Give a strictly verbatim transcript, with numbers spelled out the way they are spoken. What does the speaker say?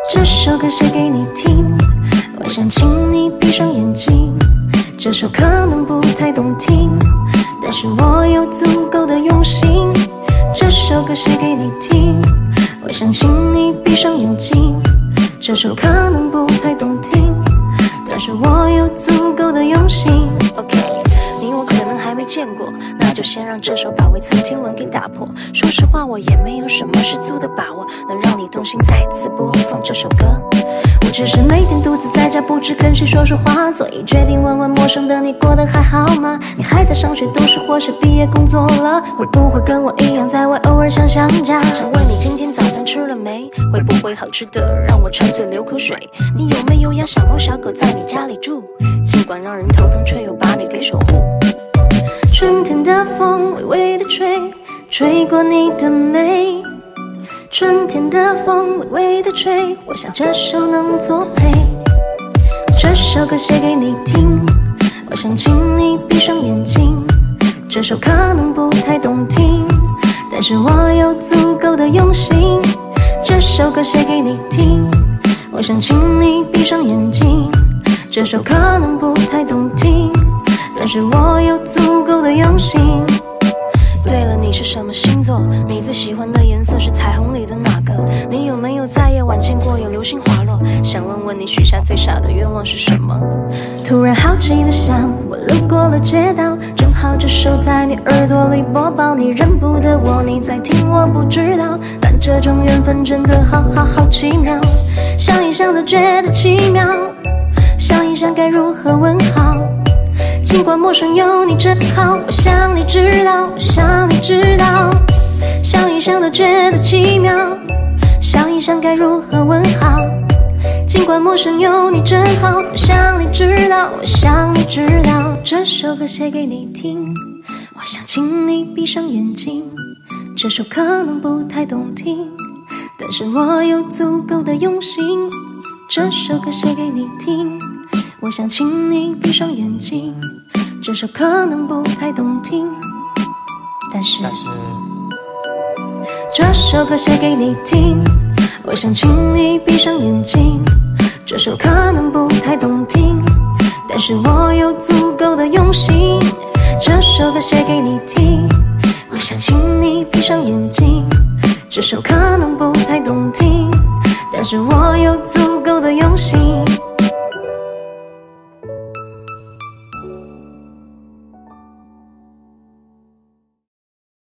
这首歌写给你听，我想请你闭上眼睛。这首可能不太动听，但是我有足够的用心。这首歌写给你听，我想请你闭上眼睛。这首可能不太动听，但是我有足够的用心。 OK， 你我可能还没见过，那就先让这首把未曾听闻给打破。说实话，我也没有什么十足的把握能让你动心再次播放这首歌。我只是每天独自在家，不知跟谁说说话，所以决定问问陌生的你过得还好吗？你还在上学读书，或是毕业工作了？会不会跟我一样，在外偶尔想想家？想问你今天早餐吃了没？会不会好吃的让我馋嘴流口水？你有没有养小猫小狗在你家里住？尽管让人头疼，却又把你给守护。春天的风微微的吹，吹过你的眉。春天的风微微的吹，我想这首能作陪。这首歌写给你听，我想请你闭上眼睛。这首可能不太动听，但是我有足够的用心。这首歌写给你听，我想请你闭上眼睛。这首可能不太动听，但是我有足够的用心。对了，你是什么星座？你最喜欢的颜色是彩虹里的哪个？你有没有在夜晚见过有流星滑落？想问问你许下最傻的愿望是什么？突然好奇的想，我路过了街道，正好这首在你耳朵里播报。你认不得我，你在听我不知道，但这种缘分真的好好好奇妙。想一想都觉得奇妙，想一想该如何问好。尽管陌生有你真好，我想你知道，我想你知道。想一想都觉得奇妙，想一想该如何问好。尽管陌生有你真好，我想你知道，我想你知道。这首歌写给你听，我想请你闭上眼睛。这首可能不太动听，但是我有足够的用心。这首歌写给你听，我想请你闭上眼睛。这首可能不太动听，但是但是这首歌写给你听，我想请你闭上眼睛。这首可能不太动听，但是我有足够的用心。这首歌写给你听，我想请你闭上眼睛。这首可能不太动听，但是我有足够的用心。